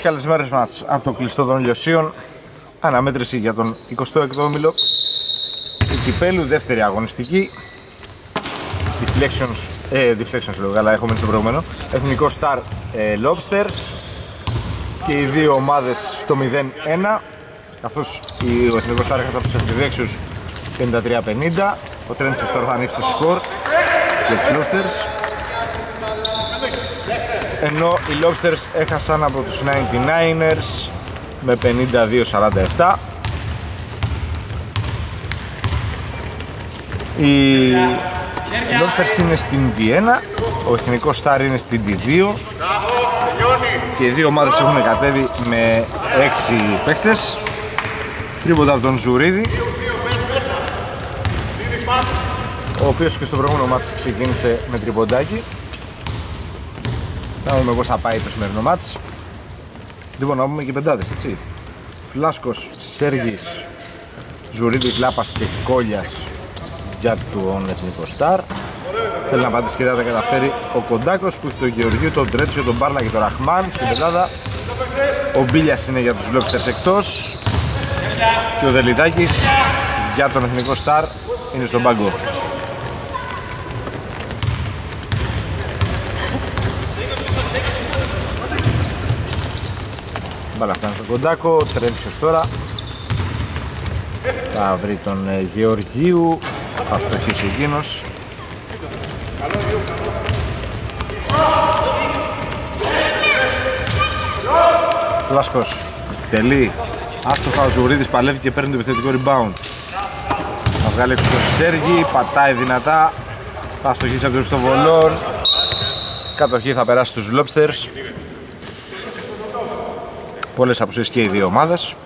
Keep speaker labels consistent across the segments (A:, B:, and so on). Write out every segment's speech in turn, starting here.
A: καλησπέρες μας από το κλειστό των Λιωσίων. Αναμέτρηση για τον 28ο όμιλο του κυπέλου, δεύτερη αγωνιστική. Deflections λέω, αλλά έχω μείνει στο προηγούμενο. Εθνικό Star Lobsters και οι δύο ομάδες στο 0-1, καθώς ο Εθνικός Star έχασε από τους Εθνιδέξιους 53-50. Ο Τρέντσος τώρα θα ανοίξει το σκορ για τους Lobsters, ενώ οι Lobsters έχασαν από τους 99ers με 52-47. Οι Lobsters είναι στην D1, ο Εθνικός Star είναι στην D2 και οι δύο ομάδες έχουν κατέβει με 6 παίκτες. Τρίποτα από τον Ζουρίδη, ο οποίος και στο προηγούμενο μάτς ξεκίνησε με τριποντάκι. Θα δούμε πώς θα πάει το σημερινό μάτς. Λοιπόν, να πούμε και πεντάδες, έτσι. Φλάσκος, Σέργης, Ζουρίδης, Λάπας και Κόλιας για τον Εθνικό Star. Θέλει να πατήσει και δεν τα καταφέρει ο Κοντάκος που έχει τον Γεωργίου, τον Τρέτσιο, τον Μπάρλα και τον Ραχμάν στην πεντάδα. Ο Μπίλιας είναι για τους Lobsters εκτός και ο Δελιδάκης για τον Εθνικό Star είναι στον πάγκο. Μπάλα φτάνει στον Κοντάκο, Τρέμψιος τώρα θα βρει τον Γεωργίου, θα στοχίσει εκείνος. Φλάσκος εκτελεί άστοχα, ο Ζουρίδης παλεύει και παίρνει το επιθετικό rebound. Θα βγάλει έξω το Σέργη, πατάει δυνατά, θα στοχίσει από το Χριστοβολόν. Κατοχή θα περάσει στους Lobsters. Πολλές απουσίες και οι δύο ομάδες.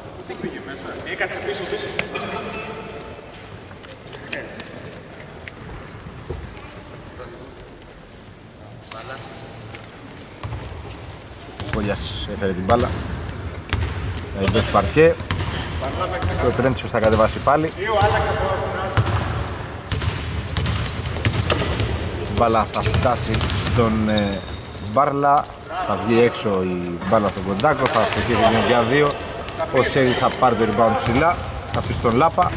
A: Κόλιας έφερε την μπάλα, εντός παρκέ και ο Τρέντσιος θα κατεβάσει πάλι. Η μπάλα θα φτάσει στον Μπάρλα, θα βγει έξω η μπάλα στον Κοντάκο, θα στοχίσει για δύο. Ο Σέργης θα πάρει το rebound ψηλά, θα αφήσει τον Λάπα.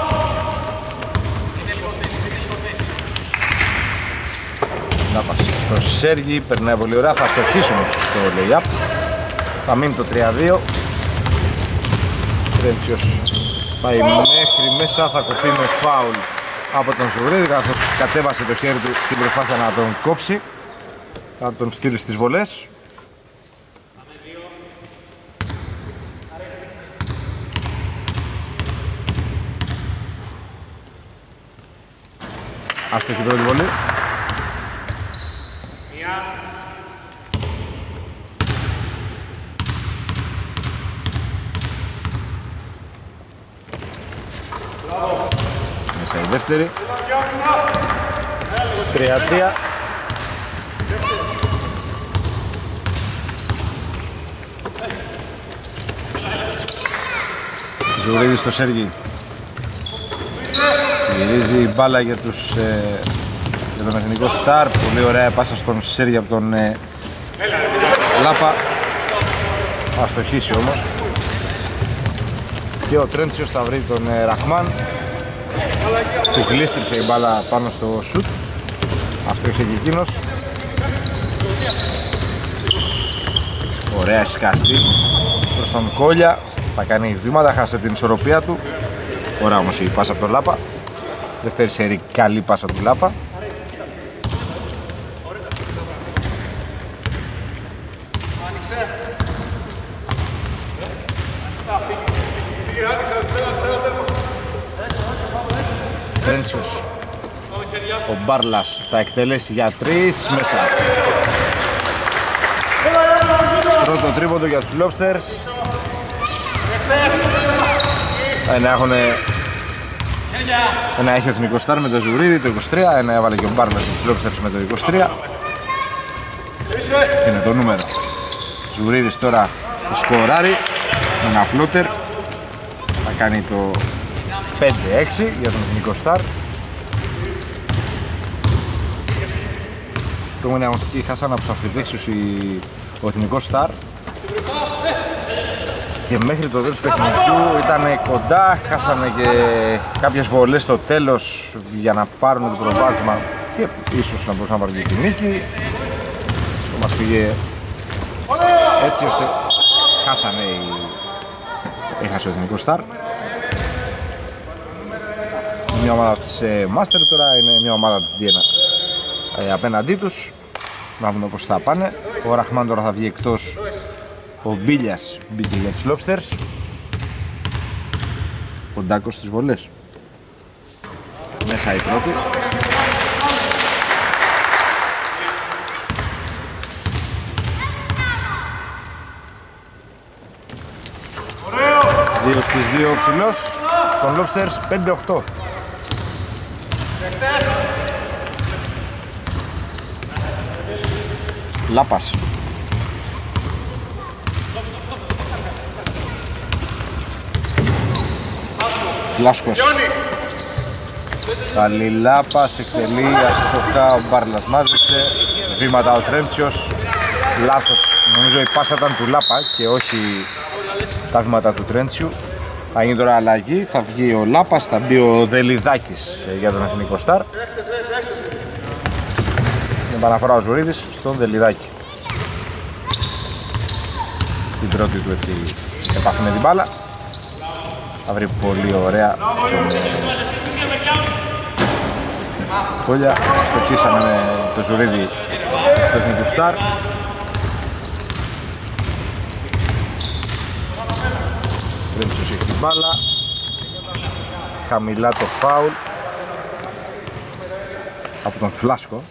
A: Λάπας στο Σέργη, περνάει πολύ ωραία, θα στοχίσει όμως το lay-up. Θα μείνει το 3-2. Τρέντσιος πάει μέχρι μέσα, θα κοπεί με φάουλ από τον Ζουρίδη, καθώς κατέβασε το χέρι του στην προσπάθεια να τον κόψει. Θα τον στείλει στις βολές. Άστοχη πρώτη βολή. Μέσα η δεύτερη. 3-3. Ζουρίδης στο Σέργη. Γυρίζει η μπάλα για τον Εθνικό Star. Πολύ ωραία πάσα στον Σέργη από τον Λάπα. Θα στοχίσει όμως. Και ο Τρέντσιος θα βρει τον Ραχμάν. Του γλίστρισε η μπάλα πάνω στο σουτ. Αστόχισε και εκείνος. Ωραία σκάστη προς τον Κόλια. Θα κάνει βήματα, χάσε την ισορροπία του. Ωραία όμως η πάσα από τον Λάπα. Δεύτερη σερί καλή πάσα του Λάπα. Τρέντσος. Ο Μπάρλας θα εκτελέσει για 3 μέσα. Πρώτο τρίποντο για τους Lobsters. Ένα έχει ο Εθνικός Star με το Ζουρίδη το 23, ένα έβαλε και ο Μπάρλας στους Lobsters με το 23. Είναι το νούμερο. Ζουρίδης τώρα το σκοράρει με ένα φλότερ. Θα κάνει το 5-6 για τον Εθνικό Star. Προηγούμενη αγωνιστική χάσαν από τους Αμφιδέξιους ο Εθνικός Star. και μέχρι το τέλος του παιχνιδιού ήταν κοντά, χάσανε και κάποιες βολές στο τέλος για να πάρουν το προβάδισμα και ίσως να μπορούσαν να πάρουν και τη νίκη. Το μας πήγε έτσι ώστε έχασε ο Εθνικός Σταρ. Μια ομάδα της Master τώρα είναι μια ομάδα της Διένα απέναντί τους. Να δούμε πώς θα πάνε. Ο Ραχμάν τώρα θα βγει εκτός. Ο Μπίλιας μπήκε για τους Lobsters. Ο Ντάκος στις βολές. Μέσα η πρώτη. Δύο στις δύο ο ψηλός των Lobsters, 5-8. Λάπας. Φλάσκος. Καλή Λάπας, εκτελεί αστοχά, ο Μπάρλας μάζεψε. Βήματα ο Τρέντσιος. Λάθος, νομίζω η πάσα ήταν του Λάπα και όχι τα βήματα του Τρέντσιου. Θα γίνει τώρα αλλαγή, θα βγει ο Λάπας, θα μπει ο Δελιδάκης για τον Εθνικό Σταρ. Με επαναφορά ο Ζουρίδης στον Δελιδάκη. Στην πρώτη του έτσι επαφή με την μπάλα. Θα βρει πολύ ωραία τον Κόλια. Στοχίσαμε με το Ζουρίδη στο Εθνικό Σταρ. Τρέμψος έχει την μπάλα. Χαμηλά το φάουλ από τον Φλάσκο.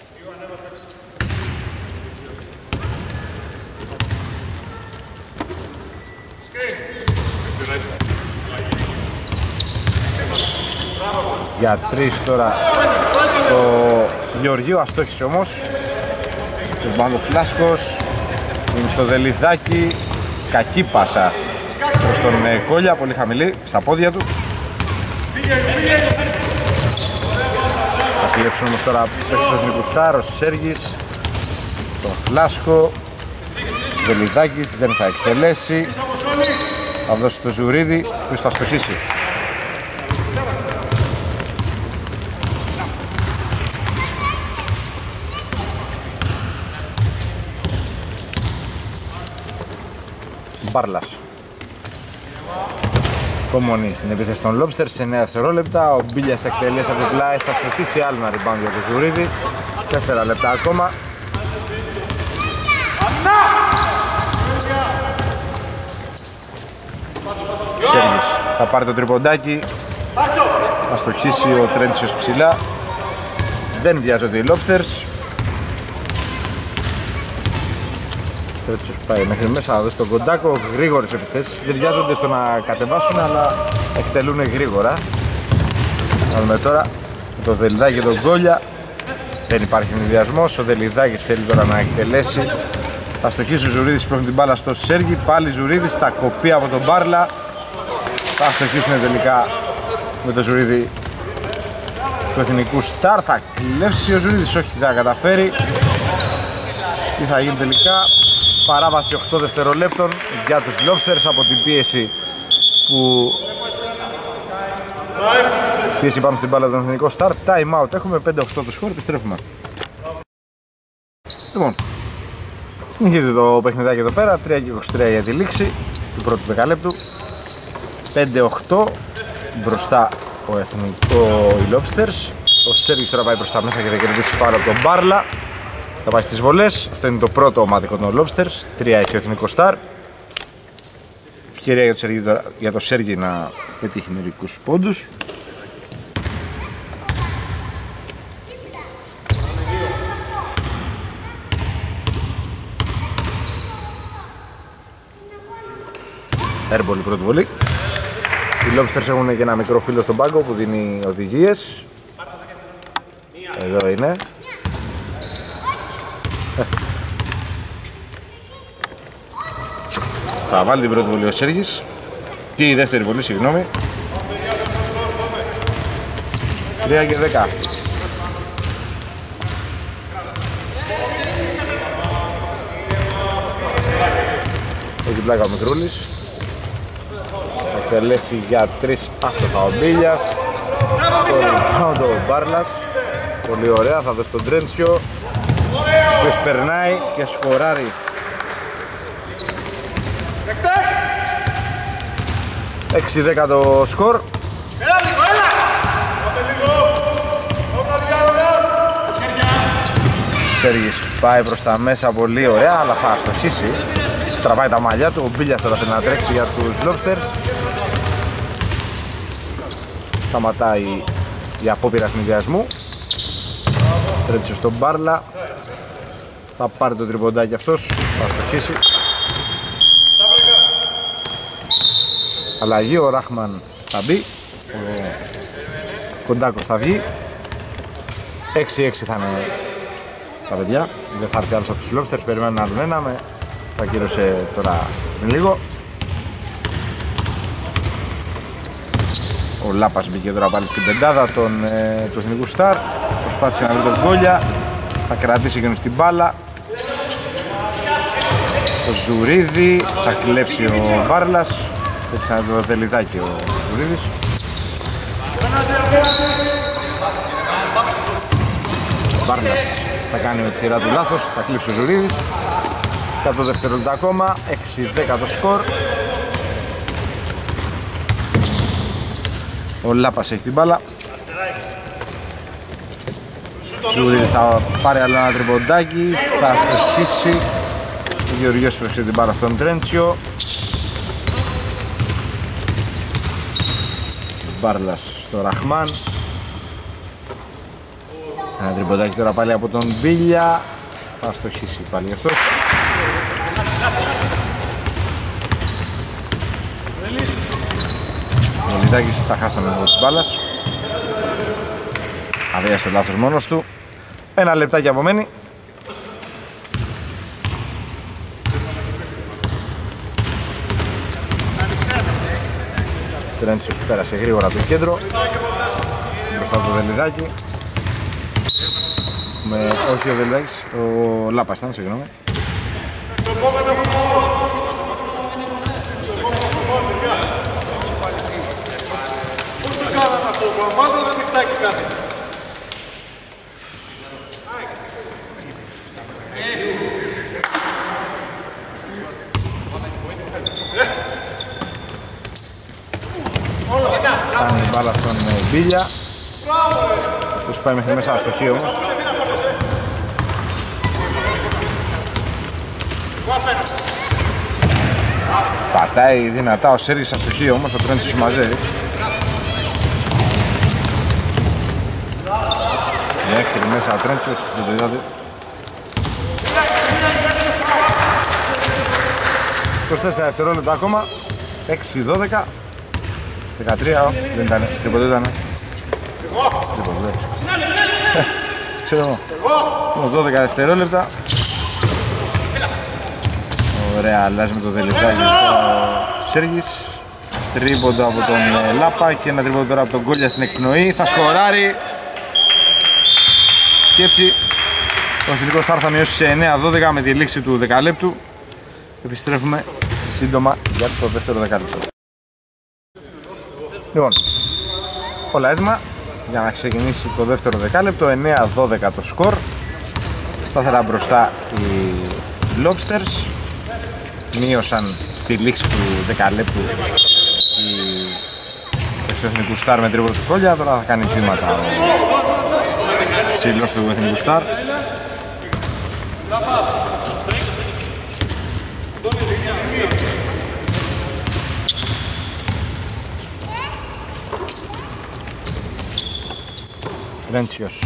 A: Για τρεις τώρα το Γεωργίου, αστόχησε όμως. Τον πάνω Φλάσκος, είναι στο Δελιδάκι, κακή πάσα προς τον Κόλια, πολύ χαμηλή, στα πόδια του. Θα κλέψουν όμως τώρα πέφτει στο Εθνικού Σταρ, ο Σέργης, τον Φλάσκο. Δελιδάκης δεν θα εκτελέσει, θα δώσει το Ζουρίδι, ποιος θα στοχίσει. Μπάρλας. Κομμονή στην επίθεση των Lobsters σε 9 δευτερόλεπτα. Ο Μπίλιας θα εκτελέσει από το πλάι, θα στοχίσει άλλο ένα rebound για το Ζουρίδι. 4 λεπτά ακόμα. Σέργης θα πάρει το τριποντάκι. Θα στοχίσει ο Τρέντσιος ψηλά. Δεν βιάζονται οι Lobsters. Τρέντσιος πάει μέχρι μέσα, θα δώσει τον Κοντάκο. Γρήγορες επιθέσεις, δεν βιάζονται στο να κατεβάσουν αλλά εκτελούν γρήγορα. Να δούμε τώρα το Δελιδάκη και τον Κόλια. Δεν υπάρχει ενδιασμός, ο Δελιδάκης θέλει τώρα να εκτελέσει. Θα στοχίσει ο Ζουρίδης προς την μπάλα στο Σέργη. Πάλι Ζουρίδης, θα κοπεί από τον Μπάρλα. Θα στοχίσουν τελικά με το Ζουρίδη του Εθνικού Σταρ. Θα κλέψει ο Ζουρίδης, όχι θα καταφέρει. Τι θα γίνει τελικά? Παράβαση 8 δευτερολέπτων για τους Lobsters από την πίεση που πίεση πάνω στην μπάλα του Εθνικού Σταρ. Time out, έχουμε 5-8 το σκορ, επιστρέφουμε. Λοιπόν, συνεχίζει το παιχνιδάκι εδώ πέρα, 3-23 για τη λήξη του πρώτου δεκαλέπτου. 5-8 μπροστά οι Lobsters. Ο Σέργης τώρα πάει προς τα μέσα και θα κερδίσει πάρα από τον Μπάρλα. Θα πάει στις βολές. Αυτό είναι το πρώτο ομαδικό των Lobsters. 3 έχει ο Εθνικός Σταρ. Ευκαιρία για το Σέργη να πετύχει μερικούς πόντους. Airball η πρώτη βολή. Οι Lobsters έχουν και ένα μικρό φίλο στον πάγκο που δίνει οδηγίες. Εδώ είναι. Θα βάλει την πρώτη βολή ο Σέργης. Και η δεύτερη βολή, συγγνώμη. 3 και 10. Έχει πλάκα ο Μικρούλης. τελέσει για 3 άστοχα ο Μπίλιας. Το Μπάρλας. Πολύ ωραία, θα δώσει τον Τρέντσιο. Ποιος περνάει και σκοράρει. 6-10 το σκορ. Σέργης πάει προς τα μέσα, πολύ ωραία, αλλά θα αστοχίσει. Τραβάει τα μαλλιά του, ο Μπίλιας τώρα θέλει να τρέξει για τους Lobsters. Σταματάει η απόπειρα ευνηδιασμού. Τρέξει στον Μπάρλα. Θα πάρει το τριποντάκι αυτός, θα αστοχίσει. Αλλαγή, ο Ράχμαν θα μπει, ο Κοντάκος θα βγει. 6-6 θα είναι τα παιδιά, δεν θα έρθει άλλος από τους Lobsters, περιμένουν άλλον ένα, θα κύρωσε τώρα πριν λίγο. Ο Λάπας μπήκε τώρα πάλι στην πεντάδα του Εθνικού Σταρ, προσπάθησε να βρει τον Κόλια, θα κρατήσει και στην μπάλα. Το Ζουρίδι, θα κλέψει ο Μπάρλας, έτσι να το τελειδάκι ο Ζουρίδης. Ο Μπάρλας θα κάνει με τη σειρά του λάθος, θα κλείψει ο Ζουρίδης. Κάτω δευτερόλεπτα ακόμα, 6-10 το σκορ. Ο Λάπας έχει την μπάλα. Ζουρίδης θα πάρει άλλο ένα τριποντάκι, θα αστοχίσει. Ο Γεωργιός παίξει την μπάλα στον Τρέντσιο. Μπάρλας στο Ραχμάν. Ένα τριποντάκι τώρα πάλι από τον Μπίλια. Θα αστοχίσει πάλι αυτός. Ο Λιδάκης θα χάσει τον έργο της μπάλας. Αβίασε το λάθος μόνος του. Ένα λεπτάκι απομένει. Τρέντσιος πέρασε γρήγορα το κέντρο. Μπροστά από το Δελιδάκι. Όχι ο Δελιδάκης, ο Λάπας ήταν, συγγνώμη. Φτάνει η μπάλα στον Μπίλια. Τους πάει μέχρι μέσα στο χείο όμως. Πατάει δυνατά ο Σέργης στο χείο όμως, ο Τρέντσιος μαζεύει. Μέχρι μέσα ο Τρέντσιος, δεν το είδατε. 24 δευτερόλεπτα ακόμα, 6-12. 13, δεν ήταν, τίποτε ήταν. Τίποτε. Ξέρω εγώ. 12 δευτερόλεπτα. Ωραία, αλλάζει με το Δελιδάκι ο Σέργης. Τρίποντο από τον Λάπα και ένα τρίποντο τώρα από τον Κόλια στην εκπνοή. Θα σκοράρει. Και έτσι ο Εθνικός Σταρ θα μειώσει σε 9-12 με τη λήξη του δεκαλέπτου. Επιστρέφουμε σύντομα για το δεύτερο δεκάλεπτο. Λοιπόν, όλα έτοιμα για να ξεκινήσει το δεύτερο δεκάλεπτο. 9-12 το σκορ. Σταθερά μπροστά οι Lobsters. Μείωσαν στη λήξη του δεκαλέπτου του Εθνικού Σταρ με τρίποντο του Κόλια. Τώρα θα κάνει βήματα ο σύλλος του Εθνικού Σταρ. Τρέντσιος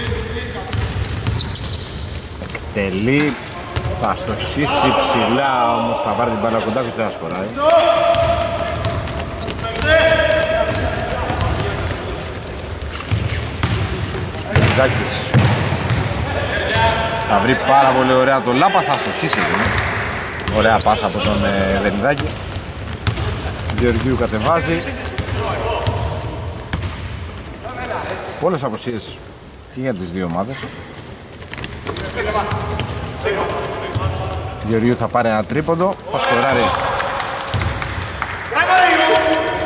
A: εκτελεί, θα στοχίσει ψηλά όμως θα πάρει την μπάλα κοντά και δεν θα σκοράει. Ζάκης θα βρει πάρα πολύ ωραία το Λάπα, θα στοχίσει. Ωραία πάσα από τον Δελιδάκη. Γεωργίου κατεβάζει. Πολλές αποσίες και για τις δύο ομάδες. Γεωργίου θα πάρει ένα τρίποντο, θα σκοράρει.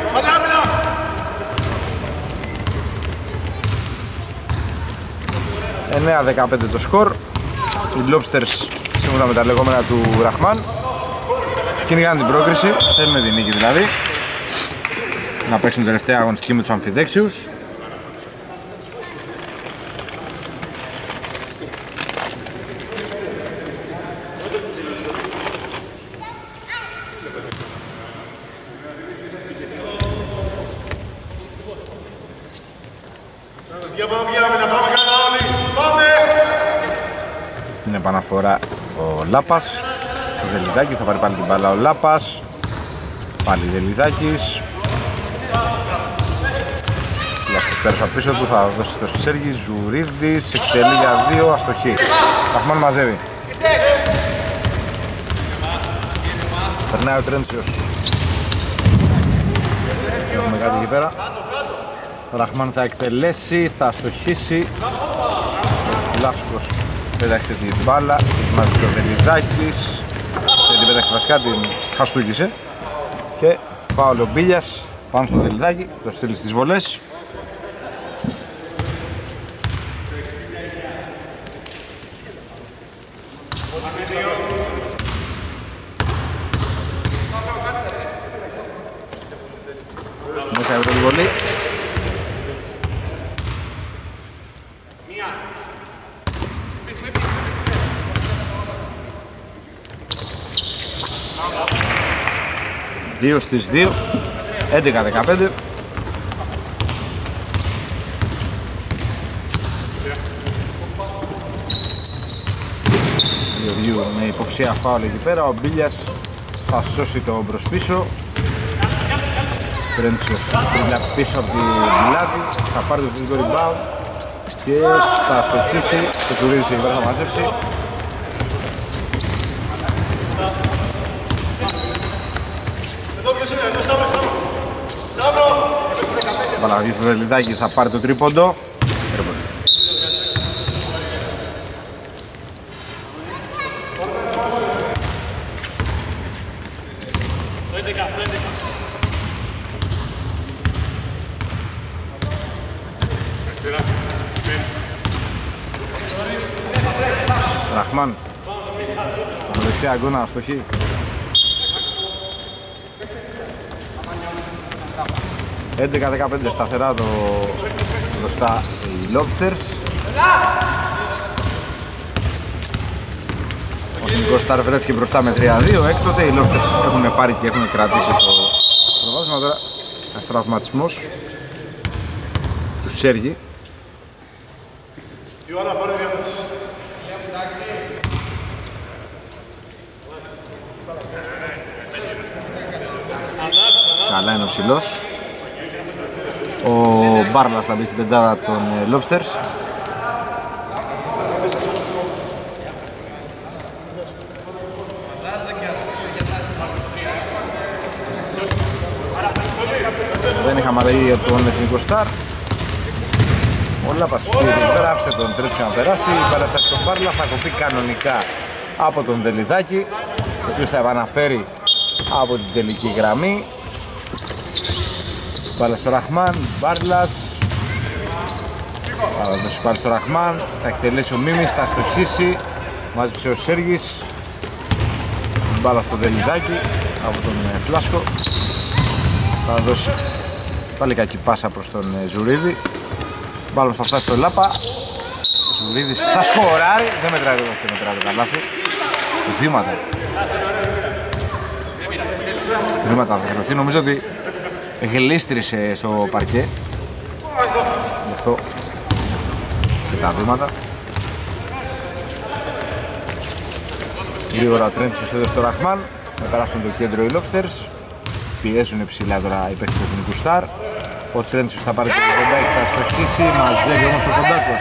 A: 9-15 το σκορ. Οι Lobsters σύμφωνα με τα λεγόμενα του Ραχμάν κυνηγάνε την πρόκριση, θέλουν την νίκη δηλαδή, να παίξουν τελευταία αγωνιστική με τους αμφιδέξιους. Στην επαναφορά ο Λάπας, ο Δελιδάκης, θα πάρει πάλι την μπάλα ο Λάπας, πάλι Δελιδάκης. Λάστος πέρασε πίσω του, θα δώσει στο Σέργη, Ζουρίδης, εκτελεί για 2, αστοχή. Ραχμάν μαζεύει. Περνάει ο Τρέντσιος. Έχουμε κάτι εκεί πέρα. Ο Ραχμάν θα εκτελέσει, θα αστοχίσει. Ο Λάσκος πέταξε την μπάλα, ετοιμάζεται ο Δελιδάκης. Δεν την πέταξε βασικά, την χαστούκησε. Και φάουλ ο Μπίλιας πάνω στο Δελιδάκη, το στείλει στις βολές. Μέσα από την βολή. Δύο στις 2, 11-15. Διοβιού με υποψία φάουλ εκεί πέρα, ο Μπίλιας θα σώσει το μπρος πίσω. Τρέντσιος τρίπλα πίσω από την πλάτη, θα πάρει το φυσικό rebound και θα αστοχίσει, το Τουρίδης εκεί πέρα θα μαζέψει. Ο Παλαγιούς του Δελιδάκη θα πάρει το τρίποντο. Ραχμάν, από δεξιά αγκώνα αστοχή. «11-15» σταθερά το μπροστά οι Lobsters. Ο Εθνικός Σταρ βρέθηκε μπροστά με 3-2. Έκτοτε οι Lobsters έχουν πάρει και έχουν κρατήσει το προβάδισμα. Τώρα ένας τραυματισμός του Σέργη. Καλά είναι ο ψηλός. Ο Μπάρλας θα μπει στην πεντάδα των Lobsters. Δεν είχαμε αλλαγή για τον Εθνικό Σταρ. Ο Λάπας πέρασε τον Τρέτσιο να περάσει. Η παράσταση στον Μπάρλα θα κοπεί κανονικά από τον Δελιδάκη, ο οποίος θα επαναφέρει από την τελική γραμμή. Πάλι στο Ραχμάν, Μπάρλας. Θα δώσει πάλι στο Ραχμάν, θα εκτελέσει ο Μίμης, θα στοχίσει. Μάζεψε ο Σέργης. Μπάλα στο Δελιδάκη από τον Φλάσκο. Θα δώσει πάλι κακή πάσα προς τον Ζουρίδη. Μπάλα θα φτάσει στο Λάπα. Ο Ζουρίδης θα σκοράρει. Δεν μετράει το καλάθι. Βήματα. Βήματα θα χρεωθεί. Νομίζω ότι γλίστρισε στο παρκέ. Γι' αυτό και τα βήματα. Γρήγορα ο Τρέντσιος εδώ στο Ραχμάν. Θα περάσουν το κέντρο οι Lobsters. Πιέζουν ψηλά τώρα οι παίκτες του Εθνικού Σταρ. Ο Τρέντσιος θα πάρει το κοντάκι, θα στοχίσει. Μαζεύει όμως ο Κοντάκος,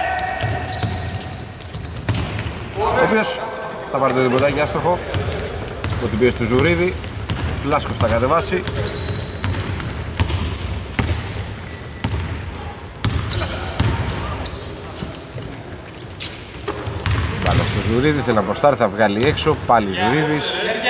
A: ο οποίος θα πάρει το διποντάκι άστοχο από την πίεση του Ζουρίδη. Ο Φλάσκος θα κατεβάσει. Μπάλα στο Ζουρίδη, θέλει να προστάρει, θα βγάλει έξω. Πάλι Ζουρίδης.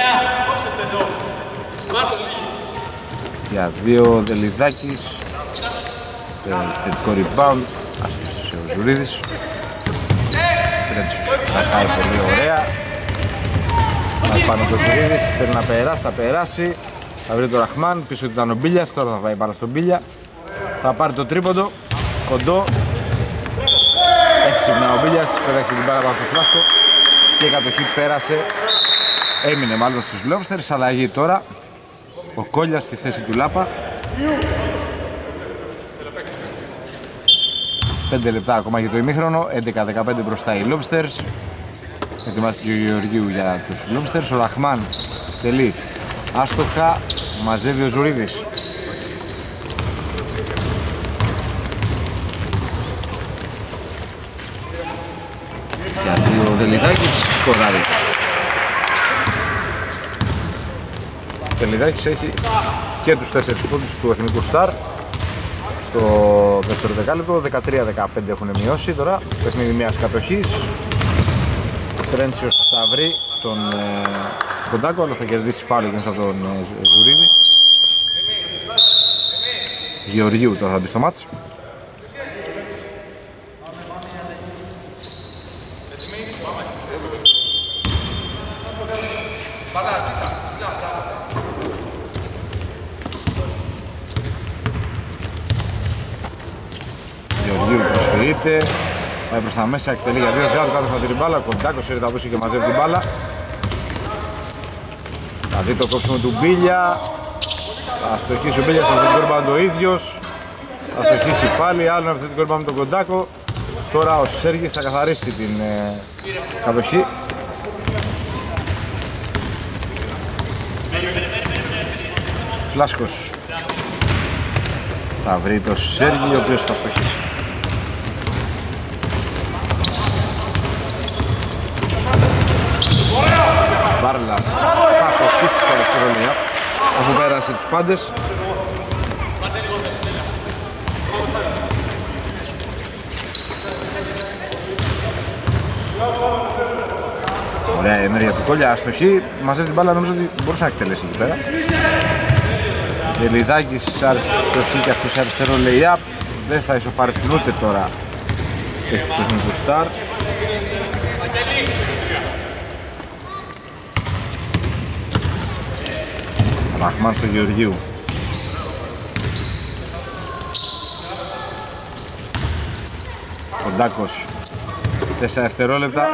A: Για δύο Δελιδάκης. Θετικό rebound. Άσπισε ο Ζουρίδης. Κρατάει πολύ ωραία. Πάει πάνω το Ζουρίδης, θέλει να περάσει, θα περάσει. Θα βρει το Ραχμάν, πίσω του ήταν ο Μπίλιας, τώρα θα πάει πάνω στον Μπίλια. Θα πάρει το τρίποντο, κοντό. Έξυπνα ο Μπίλιας, πέταξε την μπάλα πάνω στο Φλάσκο και η κατοχή πέρασε. Έμεινε μάλλον στους Λόμπστερς, αλλαγή τώρα. Ο Κόλιας στη θέση του Λάπα. 5 λεπτά ακόμα για το ημίχρονο, 11-15 μπροστά οι Λόμπστερς. Ετοιμάστηκε ο Γεωργίου για τους Λόμπστερς. Ο Ραχμάν τελεί άστοχα, μαζεύει ο Ζουρίδης. Γιατί ο Δελιδάκης σκοράρει. Ο Δελιδάκης έχει και τους 4 πόντους του Εθνικού Σταρ στο δεύτερο δεκάλεπτο. 13-15 έχουν μειώσει τώρα. Παιχνίδι μιας κατοχής. Τρέντσιος θα βρει τον Κοντάκο, αλλά θα κερδίσει φάουλ από τον Ζουρίδη. Γεωργίου τώρα θα μπει στο μάτς. Γεωργίου προσφυρείται. Πάει προς τα μέσα, εκτελεί για 2 θεάτου, κάτω από την μπάλα. Κοντάκος θα δώσει και μαζεύει την μπάλα. Θα δει το κόψιμο του Μπίλια. Θα στοχίσει ο Μπίλιας, θα δει τον κόρμπαν το ίδιος. Θα στοχίσει πάλι, άλλο ένα θετικό κόρμπαν με τον Κοντάκο. Τώρα ο Σέργης θα καθαρίσει την κατοχή. Φλάσκος θα βρει το Σέργη, ο οποίος θα στοχίσει. Βάρλας θα στοχίσει σε δευτερόλεπτα, αφού πέρασε τους πάντες. Ωραία η ενέργεια του Κόλια, αστοχή, μαζεύει την μπάλα, νομίζω ότι μπορούσε να εκτελέσει εκεί πέρα. Δελιδάκης αστοχή και αυτός αριστερό lay-up, δεν θα ισοφαριστούν ούτε τώρα έχει το Εθνικό Σταρ. Ραχμάν στο Γεωργίου. Κοντάκος 4 δευτερόλεπτα.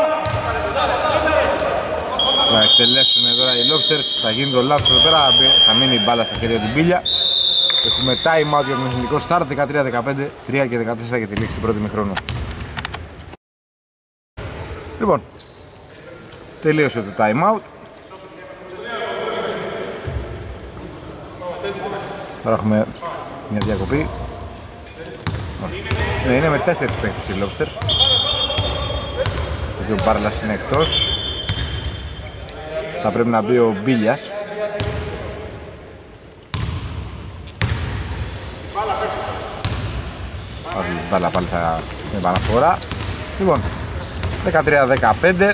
A: Θα εκτελέσουν τώρα οι Lobsters, θα γίνει το λάθος εδώ πέρα, θα μείνει η μπάλα στα χέρια του Μπίλια. Έχουμε time out για τον Εθνικό Σταρ, 13-15, 3 και 14 για τη λήξη του πρώτου ημιχρόνου. Λοιπόν, τελείωσε το time out. Τώρα έχουμε μια διακοπή. Ναι, είναι με 4 παίκτες οι Lobsters. Ο Μπάρλας είναι εκτός. Θα πρέπει να μπει ο Μπίλιας. Μπάλα πάλι θα είναι επαναφορά. Λοιπόν, 13-15.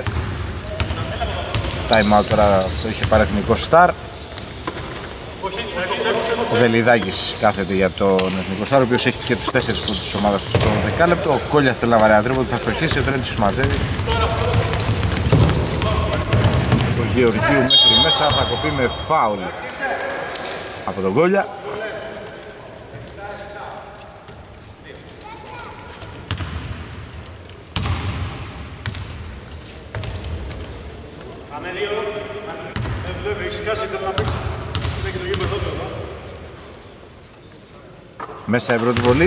A: Time out τώρα το είχε πάρει Εθνικό Σταρ. Ο Δελιδάκης κάθεται για τον Εθνικό Σταρ, ο οποίος έχει και τους 4 πόντους της ομάδας του στο δεκάλεπτο. Ο Κόλιας θέλει να βαρέα τρίποντο, θα στοχίσει, ο Τρέντσιος μαζεύει. Το Γεωργίου μέχρι μέσα θα κοπεί με φάουλ από τον Κόλια. Μέσα η πρώτη βολή.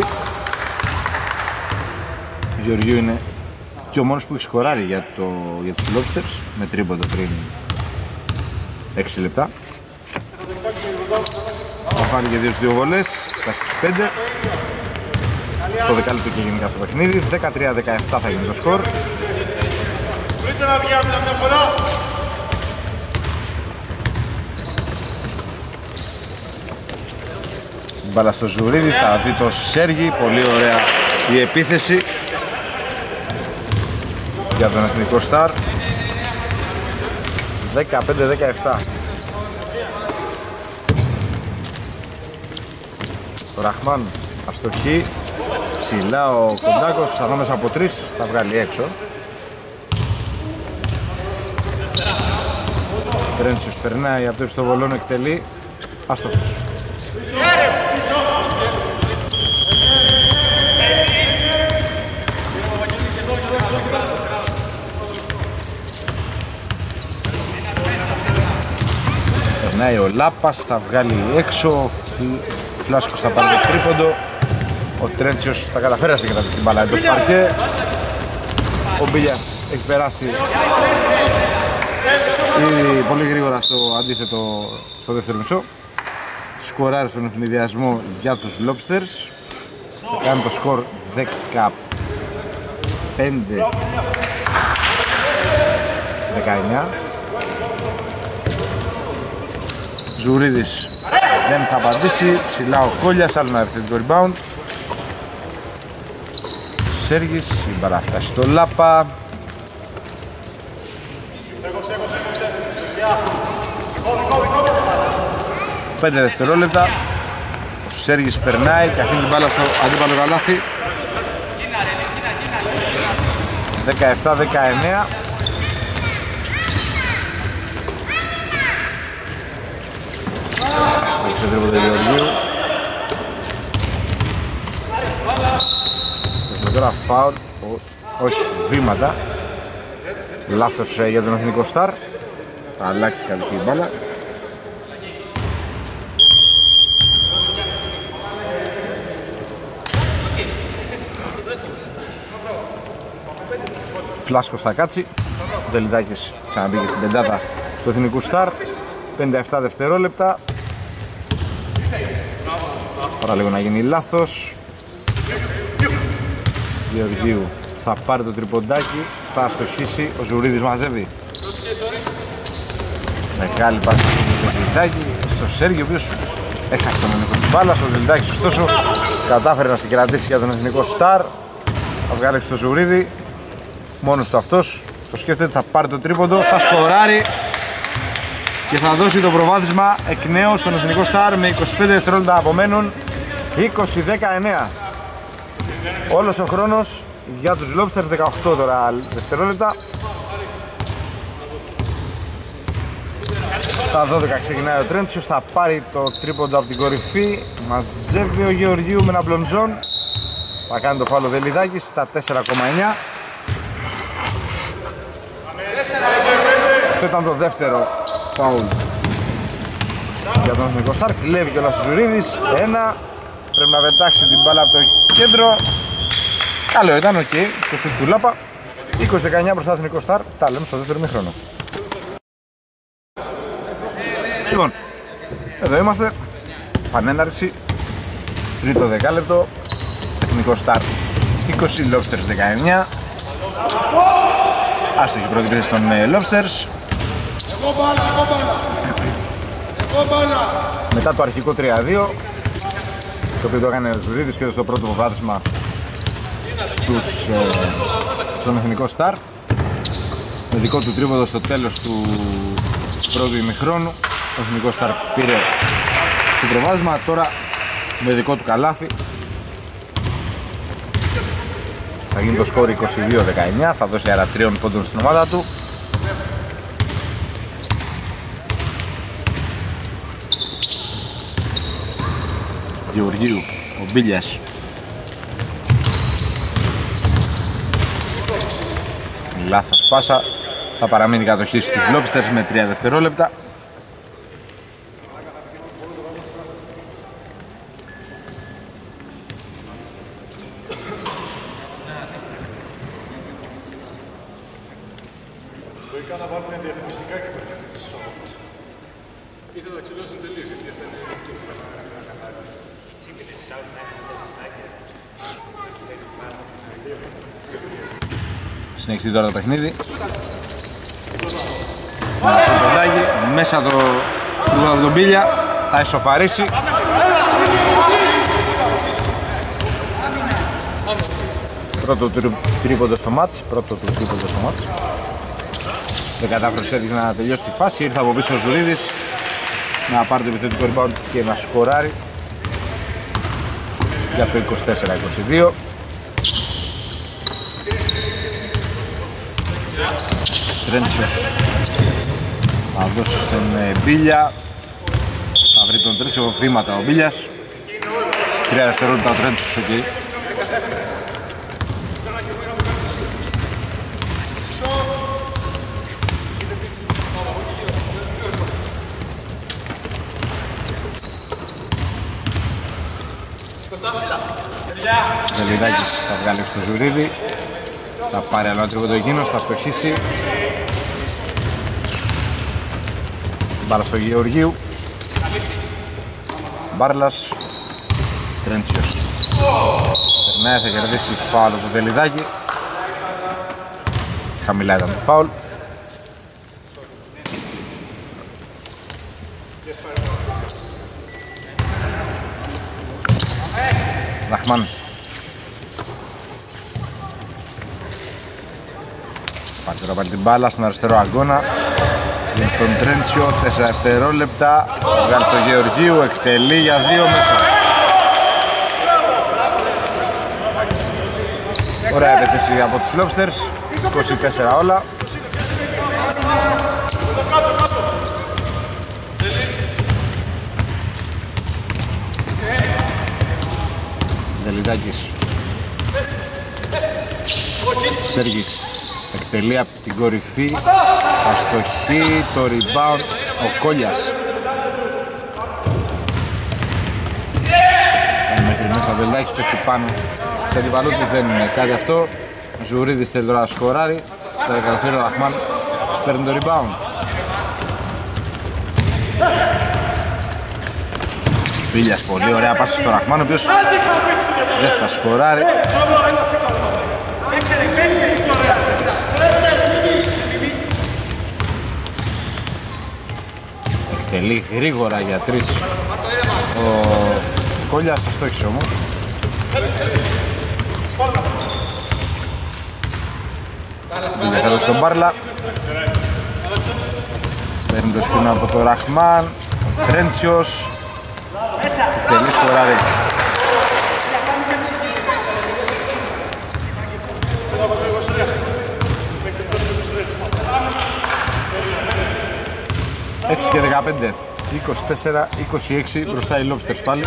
A: Ο Γεωργίου είναι και ο μόνος που έχει σκοράρει για τους Lobsters με τρίποντο πριν 6 λεπτά. Θα πάρει και 2 βολές, στα στις 5. Στο δεκάλεπτο και γενικά στο παιχνίδι. 13-17 θα γίνει το σκορ. Μπάλα στο Ζουρίδη, θα δει το Σέργη, πολύ ωραία η επίθεση για τον Εθνικό Σταρ. 15-17. Ο Ραχμάν αστοχή, ψηλά ο Κοντάκος, ανάμεσα από 3 θα βγάλει έξω. Τρέντσιος περνάει από το ευστοβολόνο, εκτελεί, άστοχος. Περνάει ο Λάπας, θα βγάλει έξω, ο Φλάσκος θα πάρει το τρίποντο. Ο Τρέντσιος θα καταφέρει να συγκρατήσει την μπάλα εντός παρκέ. Ο Μπίλιας έχει περάσει ήδη πολύ γρήγορα στο αντίθετο, στο δεύτερο μισό. Σκοράρει στον ευνηδιασμό για τους Lobsters. Κάνει το σκορ 15-19. Ζουρίδης δεν θα απαντήσει, ψηλά ο Κόλιας, άλλο ένα επιθετικό rebound. Σέργης, η μπάλα φτάσει στο Λάπα. Πέντε δευτερόλεπτα. Ο Σέργης περνάει και αφήνει την μπάλα στο αντίπαλο καλάθι. 17-19. Στο τρίποντο του Γεωργίου. Έχουμε τώρα φάουλ, όχι βήματα. Λάθος για τον Εθνικό Σταρ. Θα αλλάξει κάτι η μπάλα. Φλάσκος θα κάτσει. Ο Δελιδάκης ξαναμπήκε στην πεντάδα του Εθνικού Σταρ. 57 δευτερόλεπτα. Παραλίγο να γίνει λάθος. Γεωργίου θα πάρει το τριποντάκι, θα αστοχίσει, ο Ζουρίδης μαζεύει. Μεγάλη πάση στο Δελιδάκι, στο Σέργιο, ο οποίος έχασε τον έλεγχο της μπάλας. Ο Δελιδάκης ωστόσο κατάφερε να συγκρατήσει για τον Εθνικό Σταρ. Θα βγάλει στο Ζουρίδη, μόνος του αυτός, το σκέφτεται, θα πάρει το τρίποντο, θα σκοράρει και θα δώσει το προβάδισμα εκ νέου στον Εθνικό Σταρ με 25 δευτερόλεπτα απομένουν. 20-19. Όλος ο χρόνος για τους Lobsters, 18 τώρα δευτερόλεπτα. Στα 12 ξεκινάει ο Τρέντσιος, θα πάρει το τρίποντο από την κορυφή. Μαζεύει ο Γεωργίου με ένα μπλοντζόν. Θα κάνει το φάουλ ο Δελιδάκης στα 4,9. Αυτό ήταν το δεύτερο φάουλ για τον Εθνικό Σταρ. Κλέβει και ο Ζουρίδης. Ένα. Πρέπει να πετάξει την μπάλα από το κέντρο. Καλό ήταν, οκ, το σουτ του Λάπα. 20-19 προς το Εθνικό Σταρ. Τα λέμε στο δεύτερο μήχρονο. Λοιπόν, εδώ είμαστε. Πανέναρξη. Τρίτο δεκάλεπτο. Εθνικό Σταρ 20, Lobsters 19. Άστοχη η πρώτη θέση των Lobsters. Μετά το αρχικό 3-2, το οποίο το έκανε ο Ζουρίδης και στο πρώτο προβάδισμα στον Εθνικό Σταρ. Με δικό του τρίποντο στο τέλος του πρώτου ημιχρόνου, ο Εθνικός Σταρ πήρε το προβάδισμα. Τώρα με δικό του καλάθι θα γίνει το σκόρ 22-19, θα δώσει άρα 3 πόντων στην ομάδα του. Γεωργίου, ο Μπίλιας. Λάθος πάσα, θα παραμείνει η κατοχή στους Lobsters με 3 δευτερόλεπτα.
B: Θα βάλουμε διαφημιστικά και το της ομάδας. Ή θα τα ξυλώσουν τελείως, γιατί αυτά είναι...
A: Συνεχίζει τώρα το παιχνίδι. Μέσα το τον Μπίλια, θα ισοφαρίσει. Πρώτο τρίποντο στο μάτς, δεν κατάφερε έδειξε να τελειώσει τη φάση, ήρθε από πίσω ο Ζουρίδης να πάρει το επιθετικό rebound και να σκοράρει για το 24-22. Τρέντσιος θα δώσει στον Μπίλια, θα βρει τον Τρέντσιο βήματα ο Μπίλιας. 3 δευτερόλεπτα ο Τρέντσιος, οκ. Βελιδάκης θα βγάλει στο Ζουρίδι, θα πάρει άλλο ένα τρίποντο εκείνος, θα στοχίσει. Μπάλα στο Γεωργίου, Μπάρλας, Τρέντσιος περνάει, θα κερδίσει φάουλ του Βελιδάκη. Χαμηλά ήταν το φάουλ. Ραχμάν. Πατέρα πάλι την μπάλα στον αριστερό αγώνα. Είναι στον Τρέντσιο, 4 δευτερόλεπτα. Βγάλει το Γεωργίου, εκτελεί για 2 μέσα. Ωραία επίθεση από τους Lobsters, 24 όλα. Δελιδάκης, Σέργης, εκτελεί από την κορυφή, αστοχή, το rebound, ο Κόλιας. Μέχρι μέσα ο Δελιδάκης πέφτει πάνω σε αντιπαλού του, δεν είναι κάτι αυτό. Ζουρίδης θέλει τώρα να σκοράρει, θα καταφέρει ο Ραχμάν, παίρνει το rebound. Μπίλιας, πολύ ωραία πάση στο Ραχμάν, ο οποίος δεν θα σκοράρει. Εκτελεί γρήγορα για 3 ο Κόλιας, θα στόχισε όμως. Μπίλιας εδώ στον Μπάρλα, παίρνει το σκηνό από το Ραχμάν, ο Τρέντσιος, εκτελεί, σκοράρει. Έξι και 15, 24-26 μπροστά οι Lobsters πάλι.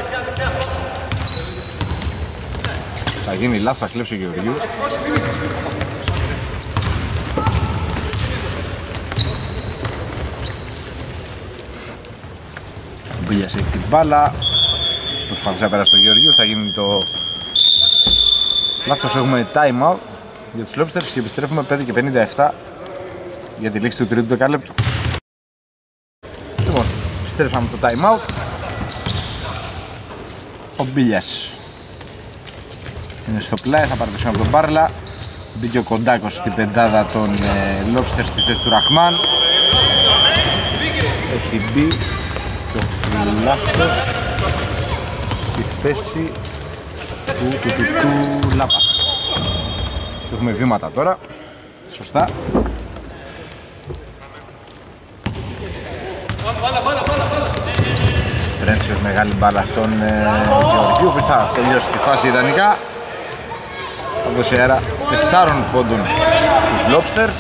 A: Θα γίνει λάθος, θα κλέψει ο Γεωργίου. Ο Μπίλιας έχει την μπάλα, προσπαθούσε να περάσει στο Γεωργίου, θα γίνει το λάθος, έχουμε time out για τους Lobsters και επιστρέφουμε 5 και 57 για τη λήξη του τρίτου δεκαλέπτου. Λοιπόν, επιστρέψαμε το time out. Ο Μπίλιας είναι στο πλάι, θα παρατηρήσουμε από τον Μπάρλα. Μπήκε ο Κοντάκος στην πεντάδα των Lobsters στη θέση του Ραχμάν. Έχει μπει και ο Φιλάστος στη θέση του Λάπα. Έχουμε βήματα τώρα, σωστά. Τρέντσιος, μεγάλη μπάλα στον Γεωργίου που θα τελειώσει τη φάση ιδανικά. Θα δώσει αέρα 4 πόντων στους Lobsters.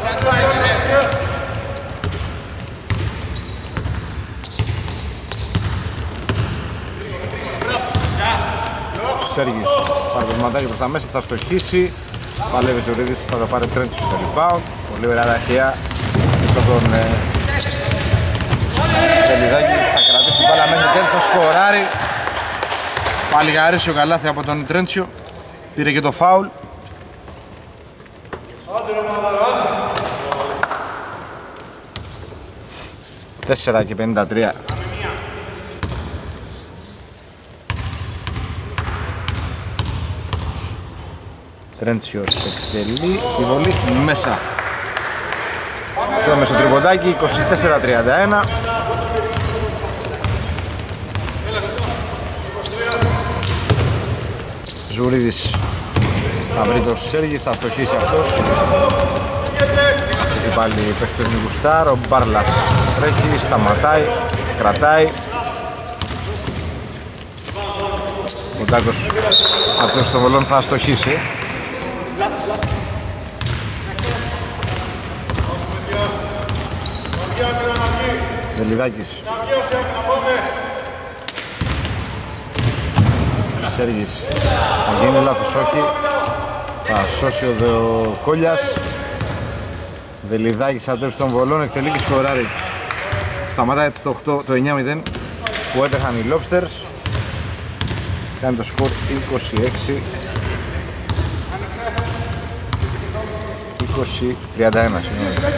A: Σέργης πάρει το σηματάκι προς τα μέσα, θα στοχίσει. Παλεύει ο Ζουρίδης, θα το πάρει Τρέντσιος στο rebound. Πολύ ωραία ραχαία από τον Βελιδάκη, θα κρατήσει την μπάλα μέχρι τέλος, θα σκοράρει. Πάλι γαρίσιο καλάθι από τον Τρέντσιο, πήρε και το φάουλ. Τέσσερα και 53. Τρέντσιος εκτελεί τη βολή μέσα. Τώρα μέσα στο τριποντάκι, 24-31. Ζουρίδης θα βρει το Σέργη, θα στοχίσει αυτός. Και πάλι παίχτες με Γουστάρ, ο Μπάρλας τρέχει, σταματάει, κρατάει. Ο Τάκος αυτός στο βολόν θα στοχίσει. Βελιδάκης. Σέργης. Θα γίνει λάθος, όχι. Θα σώσει ο Κόλιας. Βελιδάκης θα τρέψει τον Βολόν, εκτελεί και σκοράρει. Σταματάει το 9-0 που έτρεχαν οι Lobsters. Κάνει το σκορ 20-31.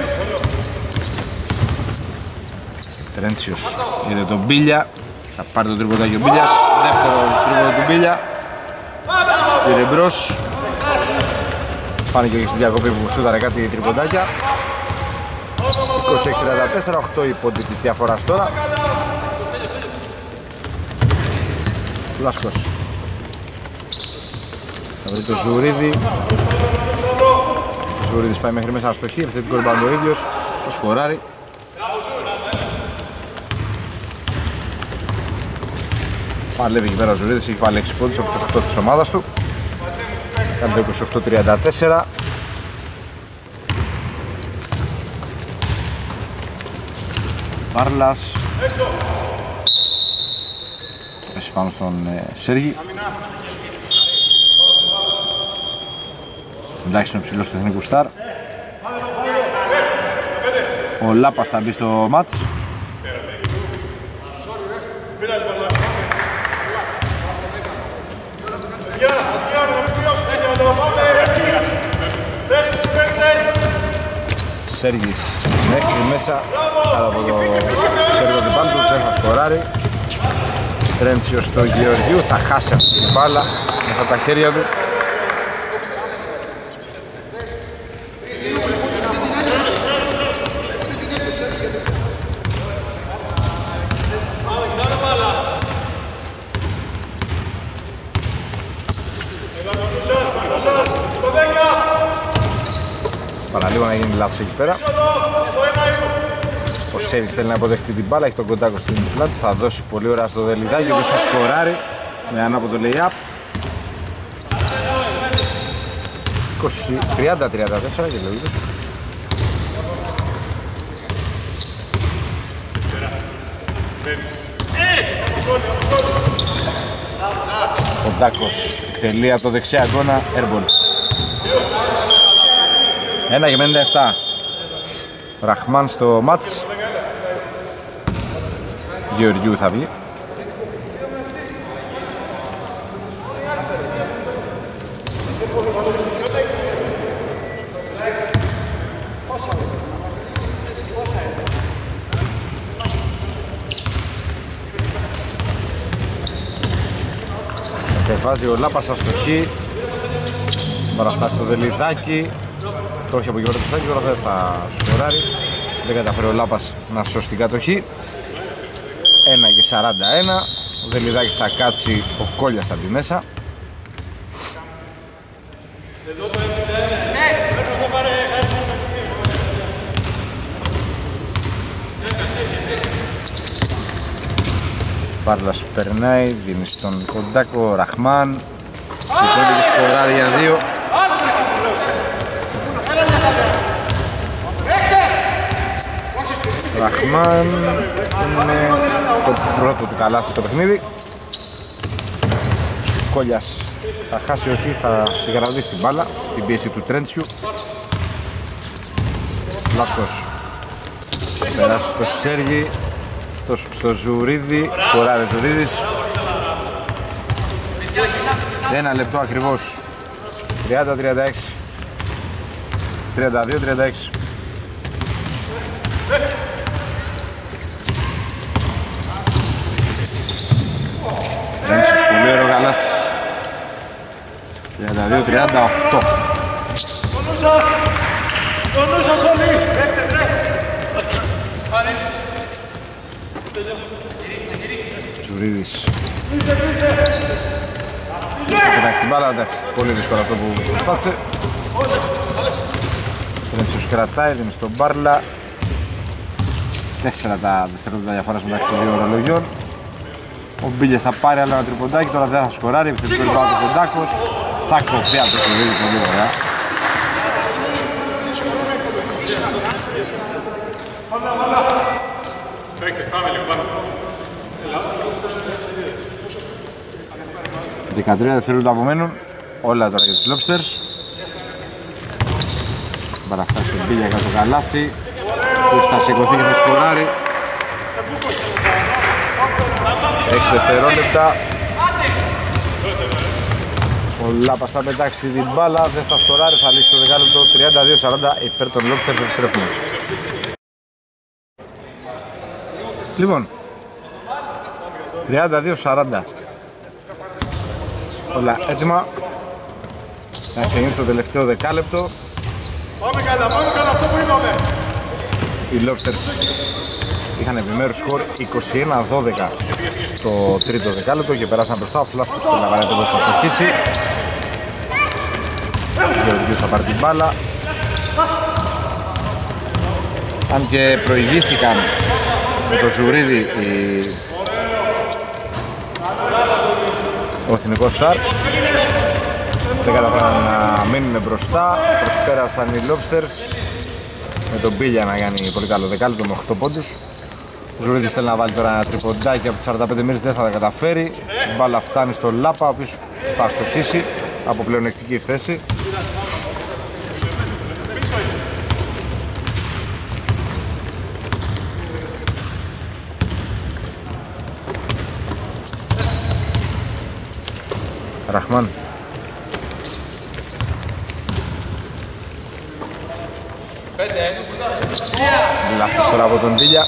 A: Τρέντσιος είδε τον Μπίλια, θα πάρει το τριποντάκι ο Μπίλιας. Δεύτερο τρίποντο του Μπίλια. Πήρε μπρος. Πάνε και στη διακοπή που σούταρε κάτι τριποντάκια. 26-34, 8 η πόντι της διαφοράς τώρα. Φλάσκος. Θα βρει το Ζουρίδη. Ο Ζουρίδης πάει μέχρι μέσα στο χ, επιθετικό ριμπάουντ ο ίδιος. Το σκοράρει. Παλεύει εκεί πέρα ο Ζουρίδης, έχει βάλει 6 πόντους από τους 8 της ομάδας του. Κάνει το 28-34. Βάρλας. Πέσει πάνω στον Σέργη. Εντάξει, είναι ψηλός του Εθνικού Σταρ. Ο Λάπας θα μπει στο μάτς. Σέργης μέχρι μέσα κάτω από το χέρι του μπάλου, δεν θα σκοράρει. Τρέντσιος στο Γεωργίου, θα χάσει αυτή την μπάλα με αυτά τα χέρια του. Παραλίγο να γίνει λάθος εκεί πέρα. Ο Σέβης θέλει να αποδεχτεί την μπάλα, έχει τον Κοντάκο στην πλάτη, θα δώσει πολύ ωραία στο Δελιδάκι, ο οποίος θα σκοράρει με ανάποδο lay-up. 30-34 και λόγια. Ο Κοντάκος τελεία το δεξιά αγώνα, airball. 1-57. Ραχμάν στο μάτς. Γεωργιού θα βγει. Κατεβάζει ο Λάπας αστοχή. Τώρα φτάσει στο Δελιδάκι. Το όχι από εκεί πέρα το στάκι, τώρα δεν θα σκοράρει. Δεν καταφέρει ο Λάπας να σώσει την κατοχή. 1-41. Ο Δελιδάκης θα κάτσει, ο Κόλιας θα μπει μέσα. Βάρλας περνάει, δίνει στον Κοντάκο, Ραχμάν. Σηκώνει και σκοράρει για 2. Ραχμάν είναι το πρώτο του καλάθι στο παιχνίδι. Κόλιας θα χάσει όχι, θα συγκρατήσει την μπάλα, την πίεση του Τρέντσιου. Λάσκος περάσει στο Σέργη, στο Ζουρίδη, σκοράρει Ζουρίδης. 1 λεπτό ακριβώς, 30-36, 32-36. Πολύ ωραίο καλάθι. 32-38.
B: Το νου σας όλοι!
A: Ζουρίδης. Κοιτάξει την μπάλα, εντάξει, πολύ δύσκολο αυτό που προσπάθησε. Τρέντσιος κρατάει, δίνει στον Μπάρλα. 4 τα δευτερόλεπτα διαφοράς μεταξύ των δύο ορολογιών. Ο Μπίλιας θα πάρει άλλο ένα τριποντάκι, τώρα δεν θα σκοράρει, επιθετικό rebound ο Κοντάκος. Θα κοπεί από το Ζουρίδη, πολύ ωραία.
B: Παίκτες, πάμε λίγο, πάμε.
A: 13 δευτερόλεπτα απομένουν, όλα τώρα για τους Lobsters. Παραφτάσει τον Μπίλια για το καλάθι, που θα σηκωθεί και θα σκοράρει. 6 δευτερόλεπτα. Ο Λάπας θα πετάξει την μπάλα, δεν θα σκοράρει, θα λήξει το δεκάλεπτο. 32-40 υπέρ των Lobsters, επιστρέφουμε. Λοιπόν, 32-40. Όλα έτοιμα. Να ξεκινήσει το τελευταίο δεκάλεπτο.
B: Πάμε καλά αυτό που είπαμε.
A: Οι Lobsters είχαν επιμέρους σκορ 21-12 στο τρίτο δεκάλεπτο και περάσαν μπροστά. Ο Φλάσκος στο λαβαρέτο που θα στοχίσει. Ο Γεωργίου θα πάρει την μπάλα. Αν και προηγήθηκαν με το Ζουρίδι ο Εθνικός Σταρ, δεν καταφέραν να μείνουν μπροστά. Προσπέρασαν οι Lobsters με τον Μπίλια να κάνει πολύ καλό δεκάλεπτο με 8 πόντους. Ο Ζουρίδης θέλει να βάλει τώρα ένα τριποντάκι από τις 45 μοίρες, δεν θα τα καταφέρει. Η μπάλα φτάνει στο Λάπα, ο οποίος θα στοχίσει από πλεονεκτική θέση. Ραχμάν. Λάθος τώρα από τον Μπίλια.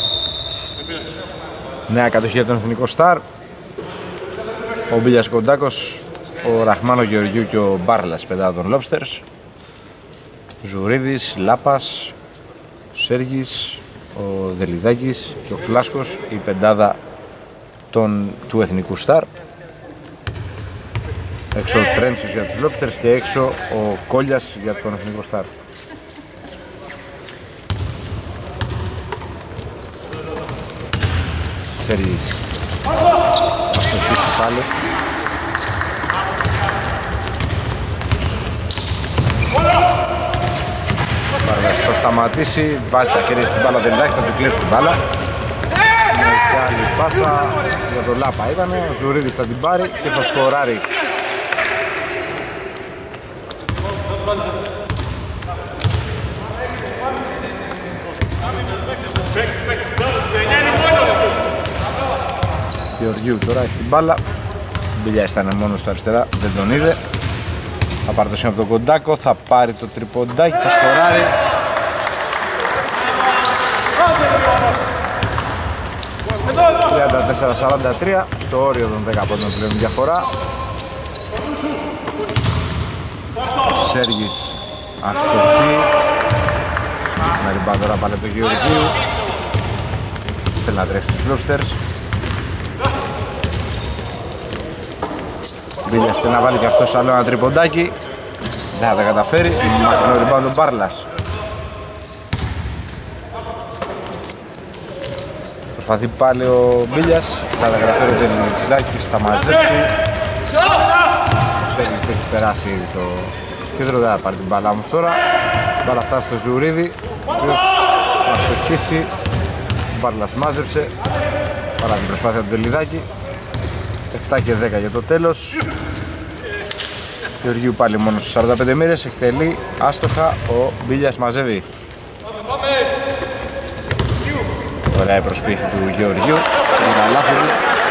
A: Νέα κατοχή για τον Εθνικό Σταρ. Ο Μπίλιας Κοντάκος, ο Ραχμάν, ο Γεωργίου και ο Μπάρλας πεντάδα των Lobsters. Ζουρίδης, Λάπας, ο Σέργης, ο Δελιδάκης και ο Φλάσκος, η πεντάδα του Εθνικού Σταρ. Έξω ο Τρέντσος για τους Lobsters και έξω ο Κόλιας για τον Εθνικό Σταρ. Σέργης θα στοχίσει πάλι. Παραδείγματος θα σταματήσει, βάζει τα χέρια στην μπάλα, δεν θα του κλέψει την μπάλα. Μια άλλη πάσα για τον Λάπα ήταν, ο Ζουρίδης θα την πάρει και θα σκοράρει. Γεωργίου τώρα έχει την μπάλα. Μπιλιάς ήταν μόνος στο αριστερά, δεν τον είδε. Θα πάρει το σύνολο από τον Κοντάκο, θα πάρει το τριποντάκι, θα σκοράρει. ...34-43 στο όριο των 10 πόντων πλέον διαφορά. Σέργης αστοχή. Με ριμπάν τώρα πάλι από τον Γεωργίου. Θέλει να τρέξει τους Lobsters. Μπίλιας θέλει να βάλει και αυτός άλλο ένα τριποντάκι. Δεν θα τα καταφέρει. Μακρινό ριμπάν τον Μπάρλας. Προσπαθεί πάλι ο Μπίλιας. Θα τα καταφέρει ο Τζενιλάκης, θα μαζέψει. Ο Σέργης έχει περάσει το κέντρο, δεν θα πάρει την μπάλα όμως τώρα. Η μπάλα φτάσει στο Ζουρίδι, ο οποίος θα στοχίσει. Ο Μπάρλας μάζεψε παρά την προσπάθεια του Τελιδάκη. 7 και 10 για το τέλος. Γεωργίου πάλι μόνο στους 45 μοίρες, εκτελεί άστοχα, ο Μπίλιας μαζεύει. Ωραία η προσπίθη του Γεωργίου, είναι λάθη του.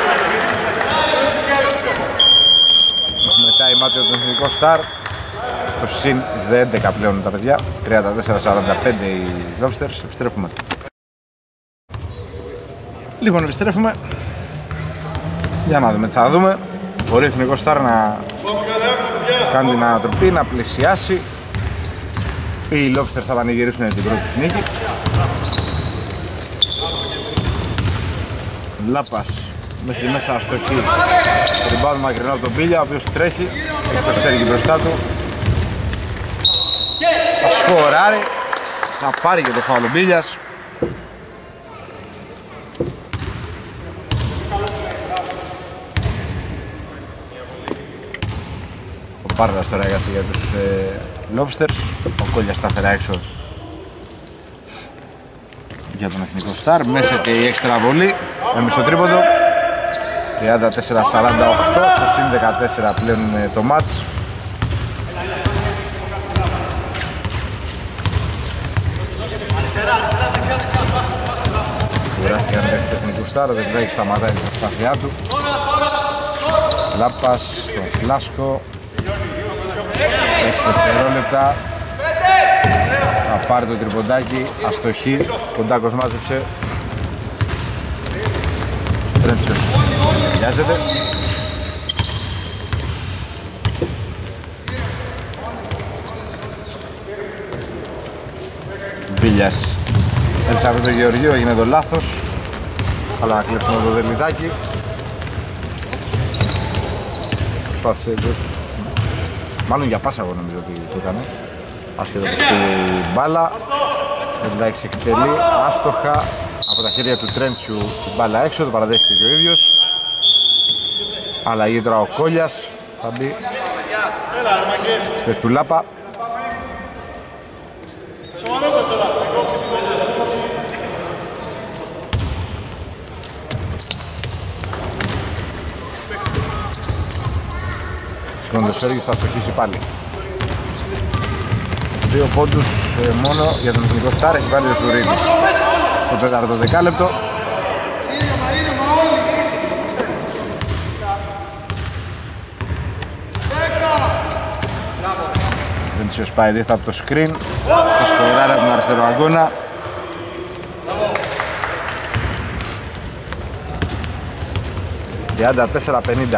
A: Μετά η μάτια του Εθνικό Σταρ, στο συν 11 πλέον τα παιδιά, 34-45 οι Lobsters, επιστρέφουμε. Λοιπόν, επιστρέφουμε. Για να δούμε τι θα δούμε. Μπορεί ο Εθνικός Σταρ να κάνει την ανατροπή, να πλησιάσει. Οι Lobsters θα πανηγυρίσουν την πρώτη τους νίκη. Λάπας μέχρι μέσα αστοχή. Ριμπάουν μακρινό από τον Μπίλια, ο οποίος τρέχει. Έχει το Σέργη μπροστά του. Θα σκοράρει. Θα πάρει και το φάουλ ο Μπίλιας. Ο Πάρδας τώρα έκασε για τους Lobsters. Ο Κόλιας σταθερά έξω για τον Εθνικό Σταρ. Μέσα και η έξτρα βολή. Έμεινε στο τρίποντο. 34-48, στο συν 14 πλέον το μάτς. Κουράστηκαν οι παίκτες του Εθνικού Σταρ, δεν τρέχει, σταματάει την προσπάθειά του. Λάπας, τον Φλάσκο. 6 δευτερόλεπτα. Θα πάρει το τριποντάκι, αστοχή, Κοντάκος μάζεψε. Τρέντσιος βιάζεται. Μπίλιας έλυσε από τον Γεωργίου, έγινε το λάθος, αλλά να κλέψουμε το δελιδάκι. Προσπάθησε, μάλλον για πάσα εγώ νομίζω ότι το έκανε. Άσχετο προς τη μπάλα, εντάξει εκτελεί, άστοχα από τα χέρια του Τρέντσιου η μπάλα έξω, το παραδέχεται και ο ίδιος. Αλλαγή τώρα ο Κόλιας, θα μπει στες του Λάπα. Σηκώνει το Σέργης, θα στοχίσει πάλι. 2 πόντους μόνο για τον Εθνικό Σταρ, έχει βάλει ο Σουρίδης στο 4ο δεκάλεπτο. Βεντσιος πάει δίθτα από το screen, θα σκοράρει από τον αριστερό αγώνα. «34-50».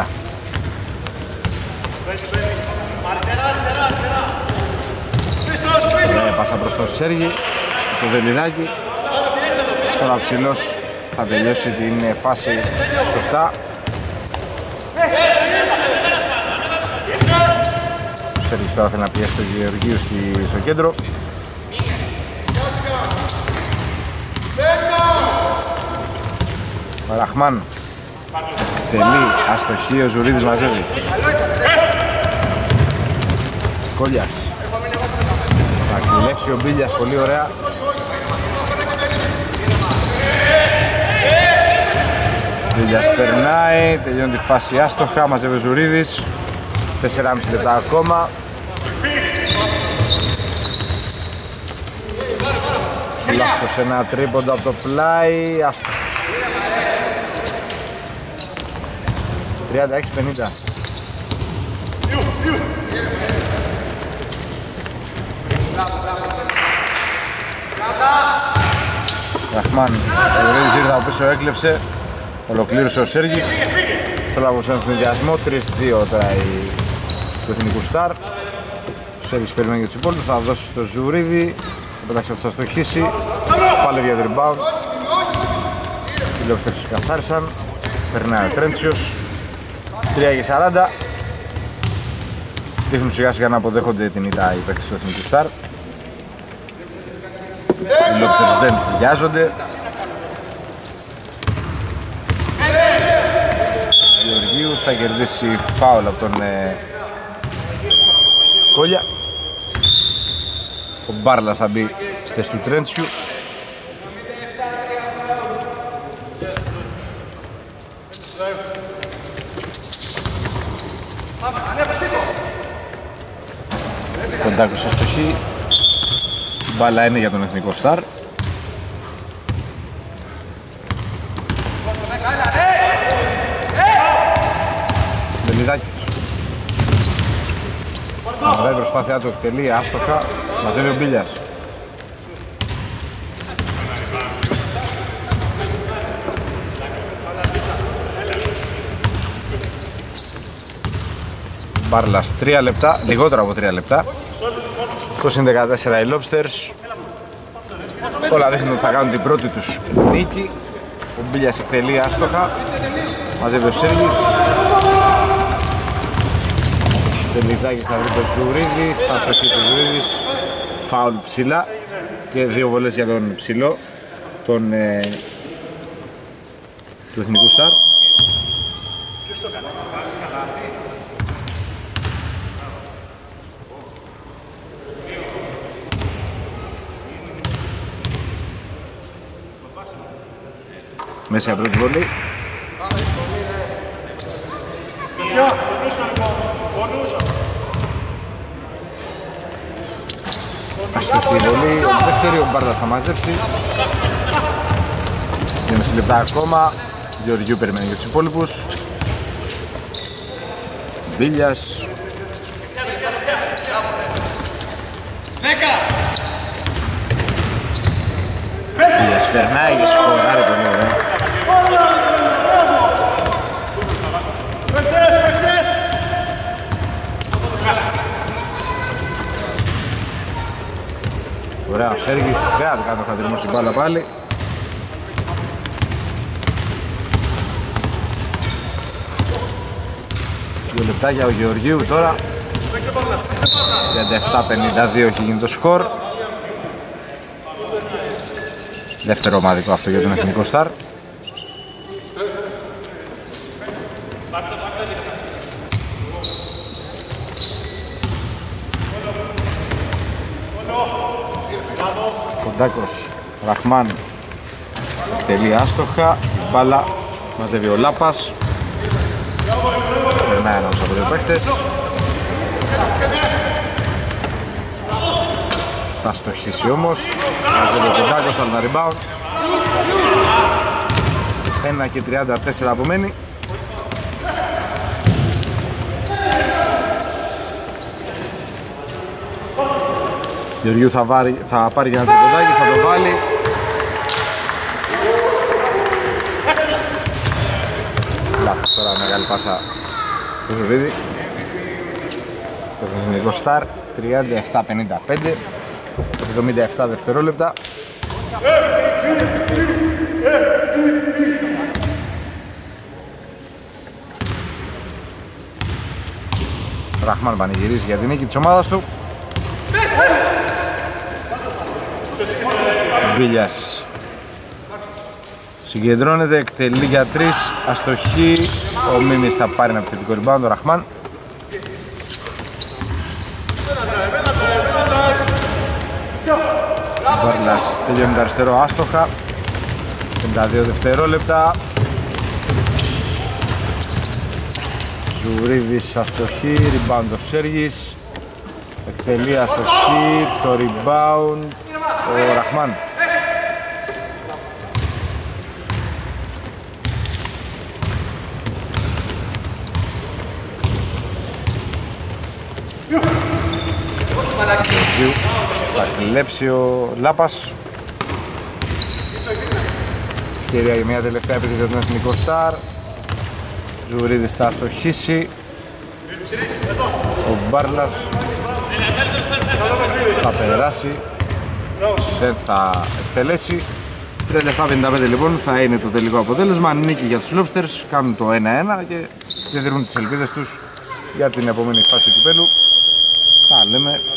A: Πάσα προς τον Σέργη, το Βελιδάκι. Τώρα ο ψηλός θα τελειώσει την φάση σωστά. Ο Σέργης τώρα θέλει να πιέσει τον Γεωργίου στο κέντρο. Ο Ραχμάν τελεί, αστοχή, ο Ζουρίδης μαζεύει. Κόλιας. Θα κλέψει ο Μπίλιας, πολύ ωραία. Μπίλιας περνάει, τελειώνει τη φάση άστοχα, μαζεύει ο Ζουρίδης. 4,5 λεπτά ακόμα. Φλάσκος ένα τρίποντο από το πλάι, άστοχος. 36-50. Ραχμάν, ο Ρέδης ήρθε από πίσω, έκλεψε. Ολοκλήρωσε ο Σέργης. Τώρα από στον συνδυασμό, 3-2 τώρα του Εθνικού Σταρ. Ο Σέργης περιμένει για τους υπόλοιπους, θα δώσει στο Ζουρίδη. Θα πετάξει αυτό, θα στοχίσει. Πάλι για rebound. Οι Λόφτερς καθάρισαν. Περνάει ο Τρέντσιος. 3-40. Δείχνουν σιγά σιγά να αποδέχονται την ήττα οι παίκτες του Εθνικού Σταρ. Οι Λόφτερς δεν βιάζονται. Γεωργίου θα κερδίσει φάουλ από τον Κόλια. Ο Μπάρλας θα μπει στη θέση του Τρέντσιου. Κοντάκος αστοχή. Η μπάλα είναι για τον Εθνικό Σταρ. Βελιδάκης. Σταματάει η προσπάθειά του, εκτελεί άστοχα, μαζεύει ο Μπίλιας. Μπάρλας 3 λεπτά, λιγότερο από 3 λεπτά. 20-14 οι Lobsters. Όλα δείχνουν ότι θα κάνουν την πρώτη τους νίκη. Ο Μπίλιας εκτελεί άστοχα, μαζεύει ο Σέργης. Τελιδάκης θα βρει το Ζουρίδη, θα στοχίσει ο Ζουρίδης. Φάουλ ψηλά και 2 βολές για τον ψηλό του Εθνικού Σταρ. Μέσα η πρώτη βολή. Αστοχή βολή, ο δεύτερη, ο Μπάρλας θα μαζέψει. 2,5 λεπτά ακόμα. Γεωργιού περιμένει για τους υπόλοιπους. Μπίλιας. Μπίλιας περνάει και σκοράρει πολύ ωραία. Ωραία, ο Σέργης δεν θα κάνει την μπάλα πάλι. Δύο λεπτάκια ο Γεωργίου τώρα. 37-52 έχει γίνει το σκορ. Δεύτερο ομαδικό αυτό για τον Εθνικό Σταρ. Κοντάκος, Ραχμάν εκτελεί άστοχα, η μπάλα μαζεύει ο Λάπας. Περνάει ένας από δύο παίχτες. Θα στοχίσει όμως, μαζεύει ο Κοντάκος, αλλά rebound. 1 και 34 απομένει. Γεωργίου θα πάρει για ένα τρικοντάκι, θα το βάλει. Λάθος τώρα, μεγάλη πάσα του Ζουρίδη. Το Εθνικό Σταρ, 37-55, 77 δευτερόλεπτα. Ραχμάν πανηγυρίζει για την νίκη της ομάδας του. Μπίλιας συγκεντρώνεται, εκτελεί για 3, αστοχή. Ο Μίμης θα πάρει ένα επιθετικό rebound, ο Ραχμάν. Βάρλας τελειώνει το αριστερό άστοχα. 52 δευτερόλεπτα. Ζουρίδης αστοχή, rebound ο Σέργης. Εκτελεί αστοχή, το rebound ο Ραχμάν. Θα κλέψει ο Λάπας. Ευκαιρία για μια τελευταία επίθεση για τον Εθνικό Σταρ. Ζουρίδης θα αστοχίσει. Ο Μπάρλας θα περάσει. Δεν θα εκτελέσει. 37-55 λοιπόν θα είναι το τελικό αποτέλεσμα. Νίκη για τους Lobsters, κάνουν το 1-1 και διατηρούν τις ελπίδες τους για την επόμενη φάση του κυπέλλου. Τα λέμε